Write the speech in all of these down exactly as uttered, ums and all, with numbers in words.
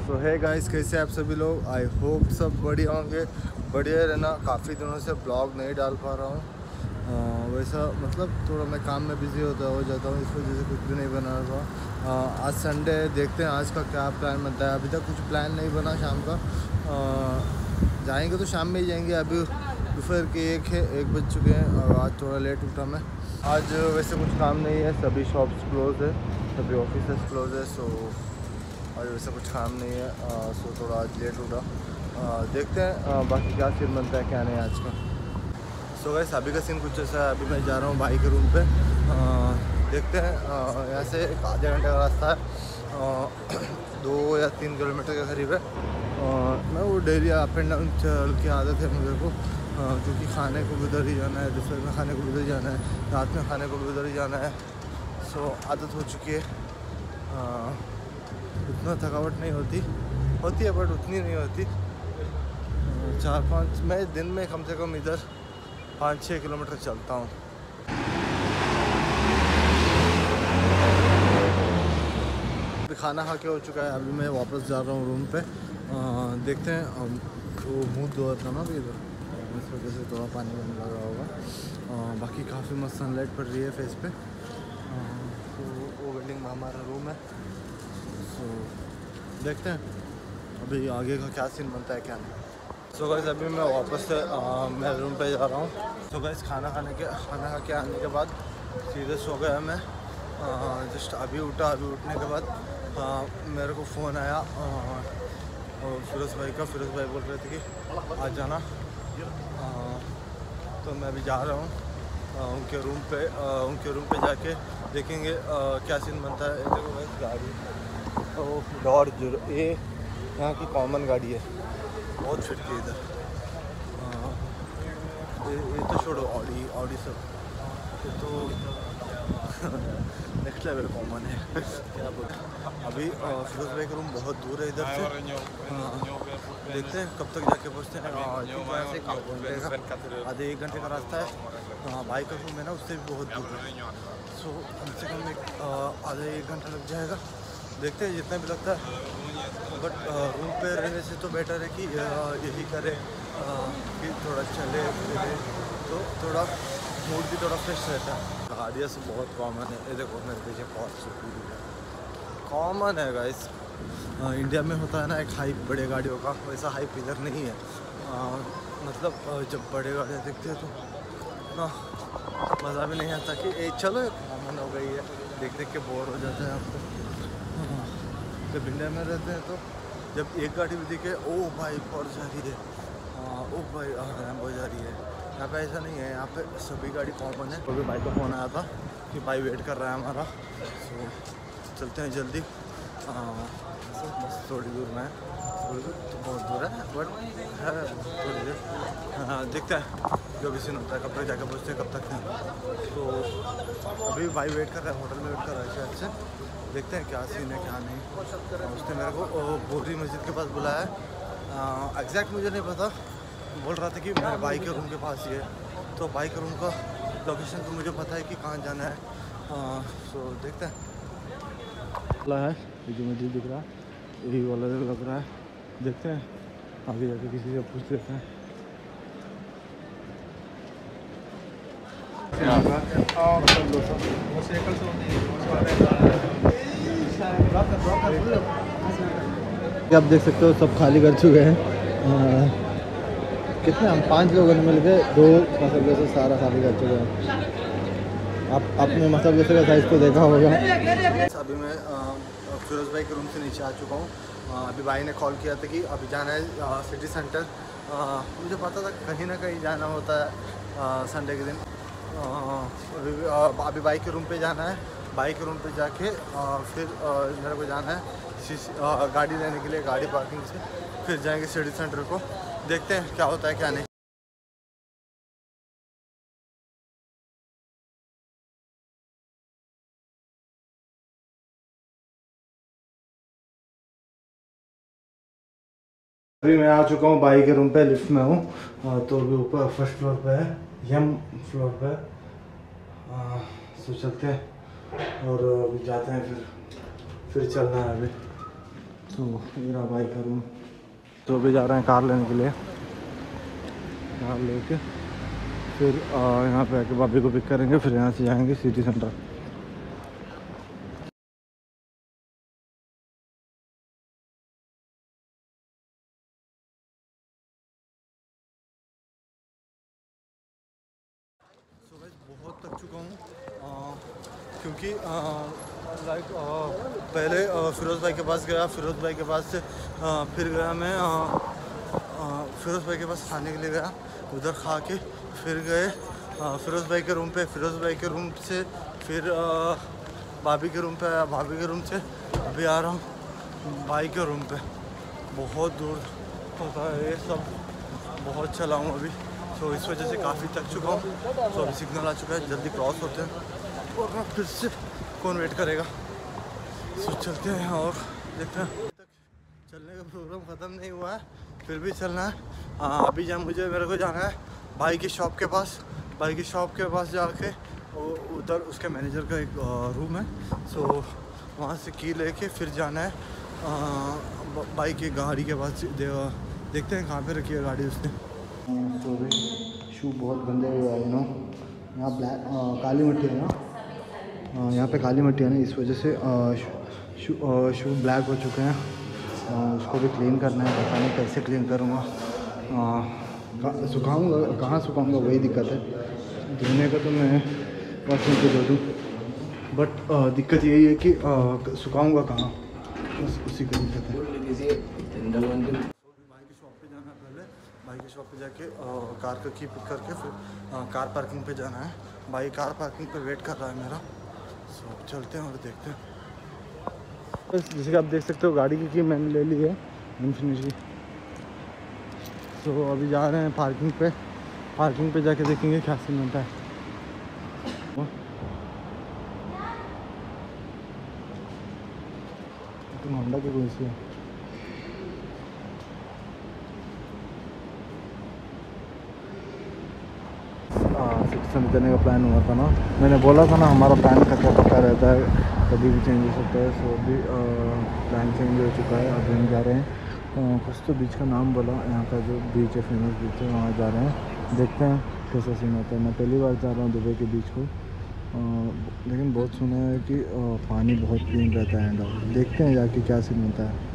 सो है गाइस, कैसे आप सभी लोग? आई होप सब बढ़िया होंगे। बढ़िया रहना। काफ़ी दिनों से ब्लॉग नहीं डाल पा रहा हूँ। वैसा मतलब थोड़ा मैं काम में बिज़ी होता हो जाता हूँ, इस वजह से कुछ भी नहीं बना रहा। आज संडे, देखते हैं आज का क्या प्लान बनता है। अभी तक कुछ प्लान नहीं बना शाम का। आ, जाएंगे तो शाम में ही जाएंगे। अभी दोपहर के एक है एक बज चुके हैं और आज थोड़ा लेट उठा मैं। आज वैसे कुछ काम नहीं है, सभी शॉप्स क्लोज है, सभी ऑफिस क्लोज है। सो आज वैसे कुछ काम नहीं है। आ, सो थोड़ा आज लेट उठा। आ, देखते हैं आ, बाकी क्या सीन बनता है क्या नहीं आज का। सो गाइस, अभी का सीन कुछ ऐसा है। अभी मैं जा रहा हूँ भाई के रूम पे। आ, देखते हैं, यहाँ से एक आधे घंटे का रास्ता है, आ, दो या तीन किलोमीटर के करीब है। आ, मैं वो डेली अप एंड डाउन चल के आदत है मुझे को, क्योंकि खाने को भी उधर ही जाना है, दोपहर में खाने को भी उधर ही जाना है, रात में खाने को भी उधर ही जाना है। सो आदत हो चुकी है। आ, उतना थकावट नहीं होती होती है बट उतनी नहीं होती। चार पाँच मैं दिन में कम से कम इधर पाँच छः किलोमीटर चलता हूँ। अभी खाना खा के हो चुका है। अभी मैं वापस जा रहा हूँ रूम पे। आ, देखते हैं। वो मुँह धो था ना अभी इधर, इस वजह से थोड़ा पानी वानी लग रहा होगा। आ, बाकी काफ़ी मस्त सनलाइट पड़ रही है फेस पे। आ, तो वो बिल्डिंग में हमारा रूम है। तो देखते हैं अभी आगे का क्या सीन बनता है क्या नहीं। सो गाइस, अभी मैं वापस से मैं रूम पे जा रहा हूँ। सो गाइस, खाना खाने के खाना खा के आने के बाद सीधे सो गया मैं। जस्ट अभी उठा। अभी उठने के बाद आ, मेरे को फ़ोन आया और फिरोज़ भाई का। फिरोज़ भाई बोल रहे थे कि आ जाना। आ, तो मैं अभी जा रहा हूँ उनके रूम पे। आ, उनके रूम पे जाके देखेंगे आ, क्या सीन बनता है। देखो गाइस, गाड़ी डॉर जीरो, ये यहाँ की कॉमन गाड़ी है, बहुत फिटकी है इधर। ये, ये तो छोड़ो, ऑडी ऑडी सब ये तो नेक्स्ट लेवल कॉमन है। क्या बोलते अभी फिरोज भाई का रूम बहुत दूर है इधर से। देखते हैं कब तक जाके पहुँचते हैं। आधे एक घंटे का रास्ता है। हाँ, भाई का रूम है ना, उससे भी बहुत दूर है। सो कम से कम एक आधे एक घंटा लग जाएगा। देखते हैं जितना भी लगता है। बट रूम पे रहने से तो बेटर है कि यही करे कि थोड़ा चले फिरे, तो थोड़ा मूड भी थोड़ा फ्रेश रहता है। गाड़ियाँ से बहुत कॉमन है। ये देखो मेरे पीछे बहुत कॉमन है गाइस। इंडिया में होता है ना एक हाइप बड़े गाड़ियों का, वैसा हाइप इधर नहीं है। आ, मतलब जब बड़े गाड़ियाँ दिखते हैं तो ना मज़ा भी नहीं आता कि ए, चलो एक कॉमन हो गई है, देख देख के बोर हो जाता है आपको। जब इंडिया में रहते हैं तो जब एक गाड़ी भी दिखे, ओ भाई पड़ जा रही है, ओ भाई रैम्बो जा रही है। यहाँ पे ऐसा नहीं है, यहाँ पे सभी गाड़ी कॉमन है। अभी भाई का फ़ोन आया था कि भाई वेट कर रहा है हमारा। सो चलते हैं जल्दी। बस थोड़ी दूर में है, थोड़ी दूर तो बहुत दूर है बट है थोड़ी देर। हाँ, देखते हैं जो भी सीन होता है, कब तक जाकर पहुँचते हैं कब तक नहीं। तो अभी भाई वेट कर रहा है, होटल में वेट कर रहा है शायद से। देखते हैं क्या सीन है क्या नहीं। उसने मेरे को बोरी मस्जिद के पास बुलाया है। एग्जैक्ट मुझे नहीं पता, बोल रहा था कि मेरे भाई के रूम के पास ही है। तो भाई के रूम का लोकेशन तो मुझे पता है कि कहाँ जाना है। आ, सो देखते हैं। है ये जो मस्जिद दिख रहा है, यही वाला लग रहा है। देखते हैं आगे जाके किसी से पूछ लेते हैं। आप देख सकते हो सब खाली कर चुके हैं। कितने हम पांच लोगों ने मिल के दो मसले से सारा खाली कर चुके हैं। आप अपने मसले से का साइज़ तो देखा होगा। अभी मैं फिरोज़ भाई के रूम से नीचे आ चुका हूँ। अभी भाई ने कॉल किया था कि अभी जाना है सिटी सेंटर। मुझे पता था कहीं ना कहीं जाना होता है संडे के दिन। अभी अभी बाइक के रूम पे जाना है। बाइक के रूम पे जाके फिर मेरे को जाना है गाड़ी लेने के लिए, गाड़ी पार्किंग से। फिर जाएंगे सिटी सेंटर को। देखते हैं क्या होता है क्या नहीं। अभी मैं आ चुका हूँ बाइक के रूम पे, लिफ्ट में हूँ। तो अभी ऊपर फर्स्ट फ्लोर पे है, यम फ्लोर पे। सो चलते हैं और अभी जाते हैं, फिर फिर चलना है अभी। तो मेरा भाई का रूम। तो अभी जा रहे हैं कार लेने के लिए, कार लेके फिर यहाँ पे आके भाभी को पिक करेंगे, फिर यहाँ से जाएंगे सिटी सेंटर। सो गाइस बहुत थक चुका हूँ क्योंकि लाइक पहले फिरोज़ भाई के पास गया, फिरोज़ भाई के पास से आ, फिर गया मैं फिरोज़ भाई के पास खाने के लिए गया, उधर खा के फिर गए फिरोज़ भाई के रूम पे, फिरोज़ भाई के रूम से फिर भाभी के रूम पे आया, भाभी के रूम से अभी आ रहा हूँ भाई के रूम पे। बहुत दूर होता है ये सब, बहुत चला हूँ अभी, तो इस वजह से काफ़ी थक चुका हूँ। तो अभी सिग्नल आ चुका है, जल्दी क्रॉस होते हैं और मैं फिर से कौन वेट करेगा। सो चलते हैं और देखते हैं। तक चलने का प्रोग्राम ख़त्म नहीं हुआ है, फिर भी चलना है। हाँ अभी जब मुझे मेरे को जाना है भाई की शॉप के पास, भाई की शॉप के पास जाके उधर उसके मैनेजर का एक रूम है, सो वहाँ से की लेके फिर जाना है भाई की गाड़ी के पास। दे, देखते हैं कहाँ पे रखी है गाड़ी उसने। तो भी शू बहुत गंदे हुए हैं ना, यहाँ ब्लैक काली मिट्टी है ना, यहाँ पे काली मिट्टी है ना, इस वजह से शू शू ब्लैक हो चुके हैं। आ, उसको भी क्लीन करना है, पता नहीं कैसे क्लीन करूँगा, सुखाऊँगा कहाँ सुखाऊँगा वही दिक्कत है। धोने का तो मैं वॉशिंग पे धो दूँ, बट दिक्कत यही है कि सुखाऊँगा कहाँ, बस उसी का दिक्कत है। भाई की शॉप पे जाना है, पहले भाई की शॉप पे जाके आ, कार का की पिक करके फिर आ, कार पार्किंग पे जाना है। भाई कार पार्किंग पे वेट कर रहा है मेरा, सो चलते हैं और देखते हैं। बस जैसे कि आप देख सकते हो गाड़ी की की मैंने ले ली है इन्फिनिटी। तो अभी जा रहे हैं पार्किंग पे, पार्किंग पे जाके देखेंगे क्या सीन होता है। तो होंडा की कोई सी है, सिक्स देने का प्लान हुआ था ना, मैंने बोला था ना हमारा प्लान कच्चा पक्का रहता है, कभी भी चेंज हो सकता है। सो अभी प्लान चेंज हो चुका है, अभी हम जा रहे हैं कुछ तो बीच का नाम बोला, यहाँ का जो बीच है फेमस बीच है वहाँ जा रहे हैं, देखते हैं कैसा सीन होता है। मैं पहली बार जा रहा हूँ दुबई के बीच को, आ, लेकिन बहुत सुना है कि आ, पानी बहुत क्लीन रहता है एंड देखते हैं जाके क्या सीन होता है।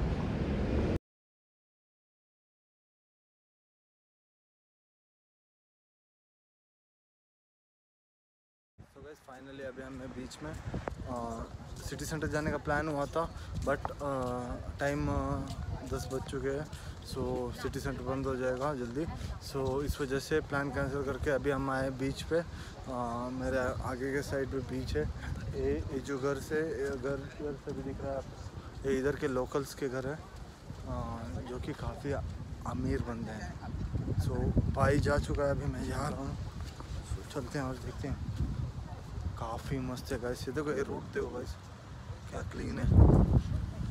तो गाइस फाइनली अभी हमें बीच में आ, सिटी सेंटर जाने का प्लान हुआ था, बट टाइम दस बज चुके हैं, सो सिटी सेंटर बंद हो जाएगा जल्दी। सो इस वजह से प्लान कैंसिल करके अभी हम आए बीच पे। आ, मेरे आगे के साइड पे बीच है, ये ये जो घर से घर घर से भी दिख रहा है, ये इधर के लोकल्स के घर है आ, जो कि काफ़ी अमीर बंदे हैं। सो भाई जा चुका है, अभी मैं जा रहा हूँ, सो चलते हैं और देखते हैं। काफ़ी मस्त है गाइस, ये देखो ये रोड देखो गाइस क्या क्लीन है।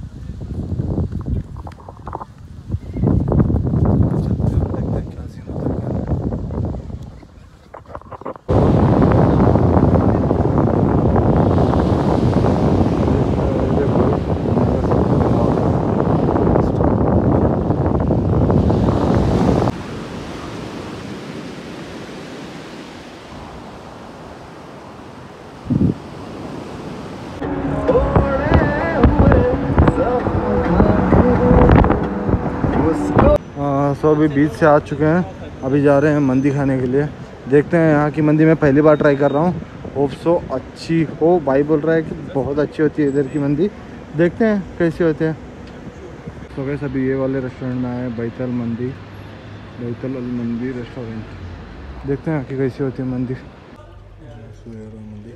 सो अभी बीच से आ चुके हैं, अभी जा रहे हैं मंदी खाने के लिए। देखते हैं, यहाँ की मंदी मैं पहली बार ट्राई कर रहा हूँ, होप सो अच्छी हो। भाई बोल रहा है कि बहुत अच्छी होती है इधर की मंदी, देखते हैं कैसे होते हैं। तो कैसे अभी ये वाले रेस्टोरेंट में आए, बैतल मंदी, बैतल अल मंदी रेस्टोरेंट, देखते हैं यहाँ की कैसी होती है मंदी। मंदी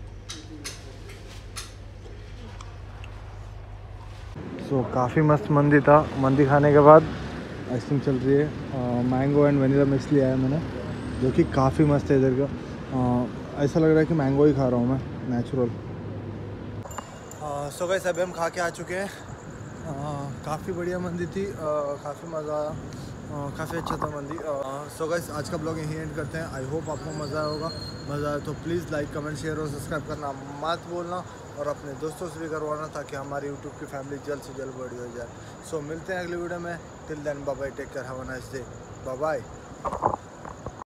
सो so, काफ़ी मस्त मंदी था। मंदी खाने के बाद आइसक्रीम चल रही है, मैंगो एंड वनीला मिक्स लिया है मैंने, जो कि काफ़ी मस्त है इधर का। ऐसा लग रहा है कि मैंगो ही खा रहा हूँ मैं, नेचुरल। सो गाइस अभी हम खा के आ चुके हैं, काफ़ी बढ़िया मंदी थी, काफ़ी मज़ा आया। काफ़ी अच्छा था मंदी। सो गाइस आज का ब्लॉग यहीं एंड करते हैं। आई होप आपको मज़ा आया होगा। मज़ा आया तो प्लीज़ लाइक कमेंट शेयर और सब्सक्राइब करना मत भूलना और अपने दोस्तों से भी करवाना ताकि हमारी यूट्यूब की फैमिली जल्द से जल्द बड़ी हो जाए। सो मिलते हैं अगली वीडियो में। Till then bye bye, take care, have a nice day, bye bye.